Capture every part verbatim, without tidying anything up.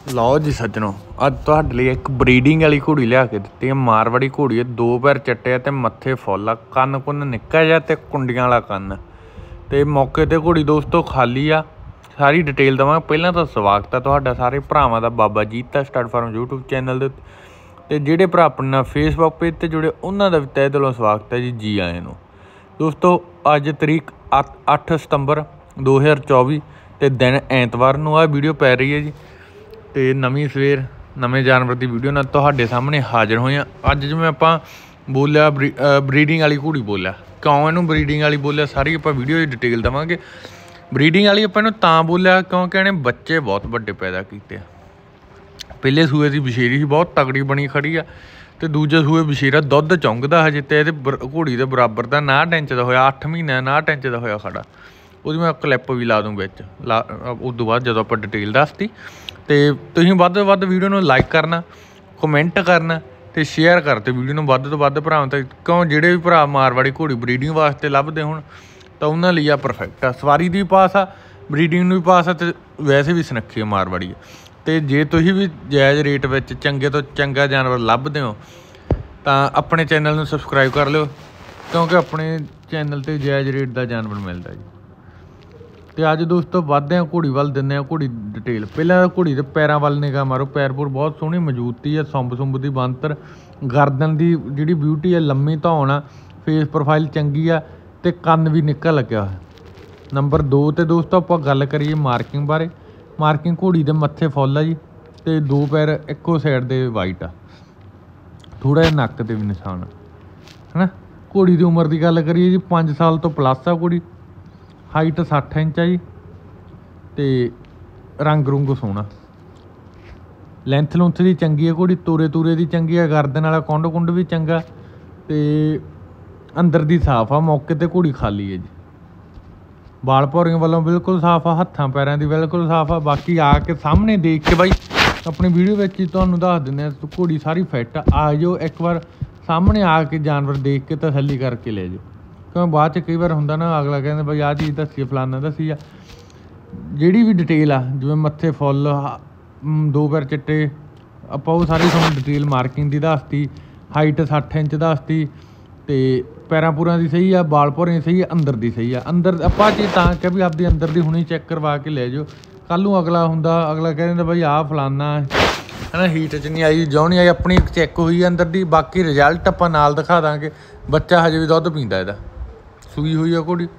ਲਓ ਜੀ ਸੱਜਣੋ, ਅੱਜ ਤੁਹਾਡੇ ਲਈ ਇੱਕ ਬਰੀਡਿੰਗ ਵਾਲੀ ਘੋੜੀ ਲਿਆ ਕੇ ਦਿੱਤੀ ਹੈ। ਮਾਰਵਾੜੀ ਘੋੜੀ ਹੈ, ਦੋ ਪੈਰ ਚੱਟੇ ਆ ਤੇ ਮੱਥੇ ਫੁੱਲ ਆ, ਕੰਨ ਕੁੰਨ ਨਿੱਕਾ ਜਿਹਾ ਤੇ ਕੁੰਡੀਆਂ ਵਾਲਾ ਕੰਨ ਤੇ ਮੌਕੇ ਤੇ ਘੋੜੀ ਦੋਸਤੋ ਖਾਲੀ ਆ। ਸਾਰੀ ਡਿਟੇਲ ਦੇਵਾਂਗੇ। ਪਹਿਲਾਂ ਤਾਂ ਸਵਾਗਤ ਹੈ ਤੁਹਾਡਾ ਸਾਰੇ ਭਰਾਵਾਂ ਦਾ Baba Jeeta stud farm YouTube channel ਦੇ ਉੱਤੇ, ਤੇ ਜਿਹੜੇ ਭਰਾ ਆਪਣੇ ਨਾਲ ਫੇਸਬੁੱਕ ਪੇਜ ਤੇ ਜੁੜੇ ਉਹਨਾਂ ਦਾ ਵੀ ਤਹਿ ਦਿਲੋਂ ਸਵਾਗਤ ਹੈ ਜੀ। ਜੀ ਆਇਆਂ ਨੂੰ ਦੋਸਤੋ। ਅੱਜ ਤਰੀਕ ਅੱਠ ਸਤੰਬਰ ਦੋ ਹਜ਼ਾਰ ਚੌਵੀ ਤੇ ਦਿਨ ਐਤਵਾਰ ਨੂੰ ਆ ਵੀਡੀਓ ਪੈ ਰਹੀ ਹੈ ਜੀ। ਤੇ ਨਵੀਂ ਸਵੇਰ ਨਵੇਂ ਜਾਨਵਰ ਦੀ ਵੀਡੀਓ ਨਾਲ ਤੁਹਾਡੇ ਸਾਹਮਣੇ ਹਾਜ਼ਰ ਹੋਏ ਹਾਂ। ਅੱਜ ਜਿਵੇਂ ਆਪਾਂ ਬੋਲਿਆ ਬਰੀ ਬਰੀਡਿੰਗ ਵਾਲੀ ਘੋੜੀ ਬੋਲਿਆ, ਕਿਉਂ ਇਹਨੂੰ ਬਰੀਡਿੰਗ ਵਾਲੀ ਬੋਲਿਆ ਸਾਰੀ ਆਪਾਂ ਵੀਡੀਓ ਦੀ ਡਿਟੇਲ ਦੇਵਾਂਗੇ। ਬਰੀਡਿੰਗ ਵਾਲੀ ਆਪਾਂ ਇਹਨੂੰ ਤਾਂ ਬੋਲਿਆ ਕਿਉਂਕਿ ਇਹਨੇ ਬੱਚੇ ਬਹੁਤ ਵੱਡੇ ਪੈਦਾ ਕੀਤੇ ਆ। ਪਹਿਲੇ ਸੂਏ ਦੀ ਬਸ਼ੇਰੀ ਸੀ, ਬਹੁਤ ਤਗੜੀ ਬਣੀ ਖੜੀ ਆ, ਤੇ ਦੂਜੇ ਸੂਏ ਬਸ਼ੇਰਾ ਦੁੱਧ ਚੁੰਗਦਾ ਹਜੇ, ਤੇ ਇਹਦੇ ਬਰ ਘੋੜੀ ਦੇ ਬਰਾਬਰ ਦਾ ਉਨਾਹਠ ਇੰਚ ਦਾ ਹੋਇਆ, ਅੱਠ ਮਹੀਨਿਆਂ ਉਨਾਹਠ ਇੰਚ ਦਾ ਹੋਇਆ ਖੜਾ। ਉਹਦੀ ਮੈਂ ਕਲਿੱਪ ਵੀ ਲਾ ਦੂੰ ਵਿੱਚ ਲਾ ਉਸ ਤੋਂ ਬਾਅਦ ਜਦੋਂ ਆਪਾਂ ਡਿਟੇਲ ਦੱਸਤੀ। ਅਤੇ ਤੁਸੀਂ ਵੱਧ ਤੋਂ ਵੱਧ ਵੀਡੀਓ ਨੂੰ ਲਾਈਕ ਕਰਨਾ, ਕਮੈਂਟ ਕਰਨਾ ਅਤੇ ਸ਼ੇਅਰ ਕਰਤੇ ਵੀਡੀਓ ਨੂੰ ਵੱਧ ਤੋਂ ਵੱਧ ਭਰਾਵਾਂ ਤੱਕ, ਕਿਉਂ ਜਿਹੜੇ ਵੀ ਭਰਾ ਮਾਰਵਾੜੀ ਘੋੜੀ ਬਰੀਡਿੰਗ ਵਾਸਤੇ ਲੱਭਦੇ ਹੋਣ ਤਾਂ ਉਹਨਾਂ ਲਈ ਆ ਪਰਫੈਕਟ ਆ। ਸਵਾਰੀ ਦੀ ਵੀ ਪਾਸ ਆ, ਬਰੀਡਿੰਗ ਨੂੰ ਵੀ ਪਾਸ ਆ, ਅਤੇ ਵੈਸੇ ਵੀ ਸੁਨੱਖੀ ਆ ਮਾਰਵਾੜੀ। ਅਤੇ ਜੇ ਤੁਸੀਂ ਵੀ ਜਾਇਜ਼ ਰੇਟ ਵਿੱਚ ਚੰਗੇ ਤੋਂ ਚੰਗਾ ਜਾਨਵਰ ਲੱਭਦੇ ਹੋ ਤਾਂ ਆਪਣੇ ਚੈਨਲ ਨੂੰ ਸਬਸਕ੍ਰਾਈਬ ਕਰ ਲਿਓ, ਕਿਉਂਕਿ ਆਪਣੇ ਚੈਨਲ 'ਤੇ ਜਾਇਜ਼ ਰੇਟ ਦਾ ਜਾਨਵਰ ਮਿਲਦਾ ਜੀ। ਅਤੇ ਅੱਜ ਦੋਸਤੋ ਵੱਧਦੇ ਹਾਂ ਘੋੜੀ ਵੱਲ, ਦਿੰਦੇ ਹਾਂ ਘੋੜੀ ਡਿਟੇਲ। ਪਹਿਲਾਂ ਘੋੜੀ ਦੇ ਪੈਰਾਂ ਵੱਲ ਨਿਗਾਹ ਮਾਰੋ। ਪੈਰ ਪੂਰ ਬਹੁਤ ਸੋਹਣੀ ਮਜ਼ਬੂਤੀ ਆ, ਸੁੰਬ ਸੁੰਬ ਦੀ ਬਣਤਰ, ਗਰਦਨ ਦੀ ਜਿਹੜੀ ਬਿਊਟੀ ਆ, ਲੰਮੀ ਧੌਣ ਆ, ਫੇਸ ਪ੍ਰੋਫਾਈਲ ਚੰਗੀ ਆ, ਅਤੇ ਕੰਨ ਵੀ ਨਿੱਕਾ ਲੱਗਿਆ ਹੋਇਆ। ਨੰਬਰ ਦੋ 'ਤੇ ਦੋਸਤੋ ਆਪਾਂ ਗੱਲ ਕਰੀਏ ਮਾਰਕਿੰਗ ਬਾਰੇ। ਮਾਰਕਿੰਗ ਘੋੜੀ ਦੇ ਮੱਥੇ ਫੁੱਲ ਆ ਜੀ, ਅਤੇ ਦੋ ਪੈਰ ਇੱਕੋ ਸਾਈਡ ਦੇ ਵਾਈਟ ਆ, ਥੋੜ੍ਹਾ ਜਿਹਾ ਨੱਕ 'ਤੇ ਵੀ ਨਿਸ਼ਾਨ ਆ, ਹੈ ਨਾ। ਘੋੜੀ ਦੀ ਉਮਰ ਦੀ ਗੱਲ ਕਰੀਏ ਜੀ, ਪੰਜ ਸਾਲ ਤੋਂ ਪਲੱਸ ਆ ਘੋੜੀ। ਹਾਈਟ ਸੱਠ ਇੰਚ ਆ ਜੀ, ਅਤੇ ਰੰਗ ਰੁੰਗ ਸੋਹਣਾ, ਲੈਂਥ ਲੁੰਥ ਦੀ ਚੰਗੀ ਹੈ ਘੋੜੀ, ਤੋਰੇ ਤੂਰੇ ਦੀ ਚੰਗੀ ਆ, ਗਰਦਨ ਵਾਲਾ ਕੁੰਡ ਕੁੰਡ ਵੀ ਚੰਗਾ, ਅਤੇ ਅੰਦਰ ਦੀ ਸਾਫ਼ ਆ। ਮੌਕੇ 'ਤੇ ਘੋੜੀ ਖਾਲੀ ਹੈ ਜੀ। ਬਾਲ ਭੌਰੀਆਂ ਵੱਲੋਂ ਬਿਲਕੁਲ ਸਾਫ਼ ਆ, ਹੱਥਾਂ ਪੈਰਾਂ ਦੀ ਬਿਲਕੁਲ ਸਾਫ਼ ਆ। ਬਾਕੀ ਆ ਕੇ ਸਾਹਮਣੇ ਦੇਖ ਕੇ ਬਾਈ ਆਪਣੀ ਵੀਡੀਓ ਵਿੱਚ ਹੀ ਤੁਹਾਨੂੰ ਦੱਸ ਦਿੰਦੇ ਹਾਂ, ਘੋੜੀ ਸਾਰੀ ਫਿੱਟ ਆ। ਆ ਜਾਓ ਇੱਕ ਵਾਰ ਸਾਹਮਣੇ ਆ ਕੇ ਜਾਨਵਰ ਦੇਖ ਕੇ ਤਸੱਲੀ ਕਰਕੇ ਲੈ ਜਾਓ, ਕਿਉਂ ਬਾਅਦ 'ਚ ਕਈ ਵਾਰ ਹੁੰਦਾ ਨਾ, ਅਗਲਾ ਕਹਿੰਦਾ ਬਈ ਆਹ ਚੀਜ਼ ਦੱਸੀ, ਫਲਾਨਾ ਦੱਸੀ ਆ। ਜਿਹੜੀ ਵੀ ਡਿਟੇਲ ਆ, ਜਿਵੇਂ ਮੱਥੇ ਫੁੱਲ, ਦੋ ਪੈਰ ਚਿੱਟੇ, ਆਪਾਂ ਉਹ ਸਾਰੀ ਤੁਹਾਨੂੰ ਡਿਟੇਲ ਮਾਰਕਿੰਗ ਦੀ ਦੱਸਤੀ। ਹਾਈਟ ਸੱਠ ਇੰਚ ਦੱਸਤੀ, ਅਤੇ ਪੈਰਾਂ ਪੂਰਾਂ ਦੀ ਸਹੀ ਆ, ਬਾਲ ਭੌਰੀਆਂ ਸਹੀ ਆ, ਅੰਦਰ ਦੀ ਸਹੀ ਆ। ਅੰਦਰ ਆਪਾਂ ਚੀਜ਼ ਤਾਂ ਕਿ ਵੀ ਆਪਦੀ ਅੰਦਰ ਦੀ ਹੁਣੀ ਚੈੱਕ ਕਰਵਾ ਕੇ ਲੈ ਜਾਓ। ਕੱਲ੍ਹ ਨੂੰ ਅਗਲਾ ਹੁੰਦਾ, ਅਗਲਾ ਕਹਿ ਦਿੰਦਾ ਬਈ ਆਹ ਫਲਾਨਾ ਹੈ ਨਾ, ਹੀਟ 'ਚ ਨਹੀਂ ਆਈ, ਜਿਉਂ ਨਹੀਂ ਆਈ, ਆਪਣੀ ਚੈੱਕ ਹੋਈ ਅੰਦਰ ਦੀ। ਬਾਕੀ ਰਿਜ਼ਲਟ ਆਪਾਂ ਨਾਲ ਦਿਖਾ ਦਾਂਗੇ। ਬੱਚਾ ਹਜੇ ਵੀ ਦੁੱਧ ਪੀਂਦਾ, ਇਹਦਾ ਸੂਈ ਹੋਈ ਆ ਘੋੜੀ।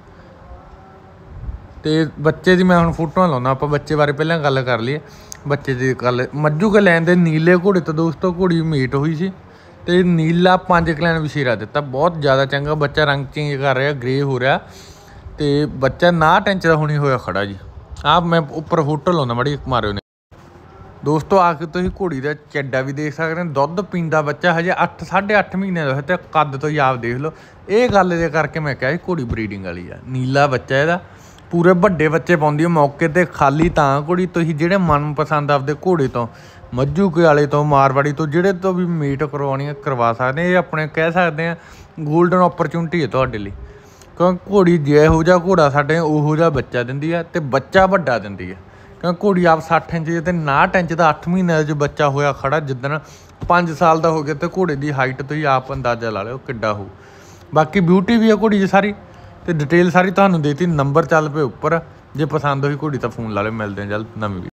ਅਤੇ ਬੱਚੇ ਦੀ ਮੈਂ ਹੁਣ ਫੋਟੋਆਂ ਲਾਉਂਦਾ, ਆਪਾਂ ਬੱਚੇ ਬਾਰੇ ਪਹਿਲਾਂ ਗੱਲ ਕਰ ਲਈਏ। ਬੱਚੇ ਦੀ ਗੱਲ ਮੱਝੂ ਕੇ ਲੈਣ ਦੇ ਨੀਲੇ ਘੋੜੇ ਤੋਂ ਦੋਸਤੋ ਘੋੜੀ ਮੀਟ ਹੋਈ ਸੀ, ਅਤੇ ਨੀਲਾ ਪੰਜ ਕਲੈਨ ਵਸ਼ੀਰਾ ਦਿੱਤਾ, ਬਹੁਤ ਜ਼ਿਆਦਾ ਚੰਗਾ ਬੱਚਾ। ਰੰਗ ਚੇਂਜ ਕਰ ਰਿਹਾ, ਗ੍ਰੇ ਹੋ ਰਿਹਾ, ਅਤੇ ਬੱਚਾ ਉਨਾਹਠ ਇੰਚ ਦਾ ਹੁਣੀ ਹੋਇਆ ਖੜਾ ਜੀ। ਆਹ ਮੈਂ ਉੱਪਰ ਫੋਟੋ ਲਾਉਂਦਾ, ਮਾੜੀ ਮਾਰਿਓ ਨੇ ਦੋਸਤੋ। ਆ ਕੇ ਤੁਸੀਂ ਘੋੜੀ ਦਾ ਚੱਡਾ ਵੀ ਦੇਖ ਸਕਦੇ ਹੋ, ਦੁੱਧ ਪੀਂਦਾ ਬੱਚਾ, ਹਜੇ ਅੱਠ ਸਾਢੇ ਅੱਠ ਮਹੀਨੇ ਦਾ ਹੋਇਆ, ਅਤੇ ਕੱਦ ਤੋਂ ਹੀ ਆਪ ਦੇਖ ਲਓ। ਇਹ ਗੱਲ ਦੇ ਕਰਕੇ ਮੈਂ ਕਿਹਾ ਸੀ ਘੋੜੀ ਬਰੀਡਿੰਗ ਵਾਲੀ ਆ। ਨੀਲਾ ਬੱਚਾ ਇਹਦਾ, ਪੂਰੇ ਵੱਡੇ ਬੱਚੇ ਪਾਉਂਦੀ ਆ। ਮੌਕੇ 'ਤੇ ਖਾਲੀ ਤਾਂ ਘੋੜੀ ਤੁਸੀਂ ਜਿਹੜੇ ਮਨਪਸੰਦ ਆਪਦੇ ਘੋੜੇ ਤੋਂ, ਮੱਝੂ ਕੇ ਵਾਲੇ ਤੋਂ, ਮਾਰਵਾੜੀ ਤੋਂ, ਜਿਹੜੇ ਤੋਂ ਵੀ ਮੀਟ ਕਰਵਾਉਣੀ ਆ ਕਰਵਾ ਸਕਦੇ। ਇਹ ਆਪਣੇ ਕਹਿ ਸਕਦੇ ਹਾਂ ਗੋਲਡਨ ਓਪਰਚੁਨਿਟੀ ਹੈ ਤੁਹਾਡੇ ਲਈ, ਕਿਉਂਕਿ ਘੋੜੀ ਜਿਹੋ ਜਿਹਾ ਘੋੜਾ ਸਾਡੇ ਉਹੋ ਜਿਹਾ ਬੱਚਾ ਦਿੰਦੀ ਆ, ਅਤੇ ਬੱਚਾ ਵੱਡਾ ਦਿੰਦੀ ਆ। ਕਿਉਂਕਿ ਘੋੜੀ ਆਪ ਸੱਠ ਇੰਚ ਅਤੇ ਉਨਾਹਠ ਇੰਚ ਦਾ ਅੱਠ ਮਹੀਨਿਆਂ 'ਚ ਬੱਚਾ ਹੋਇਆ ਖੜਾ। ਜਿੱਦਣ ਪੰਜ ਸਾਲ ਦਾ ਹੋ ਗਿਆ, ਅਤੇ ਘੋੜੇ ਦੀ ਹਾਈਟ ਤੋਂ ਹੀ ਆਪ ਅੰਦਾਜ਼ਾ ਲਾ ਲਿਓ ਕਿੱਡਾ ਹੋਊ। ਬਾਕੀ ਬਿਊਟੀ ਵੀ ਆ ਘੋੜੀ 'ਚ ਸਾਰੀ, ਅਤੇ ਡਿਟੇਲ ਸਾਰੀ ਤੁਹਾਨੂੰ ਦੇਤੀ। ਨੰਬਰ ਚੱਲ ਪਏ ਉੱਪਰ, ਜੇ ਪਸੰਦ ਹੋਈ ਘੋੜੀ ਤਾਂ ਫੋਨ ਲਾ ਲਿਓ। ਮਿਲਦੇ ਹਾਂ ਜਲਦ ਨਵੀਂ।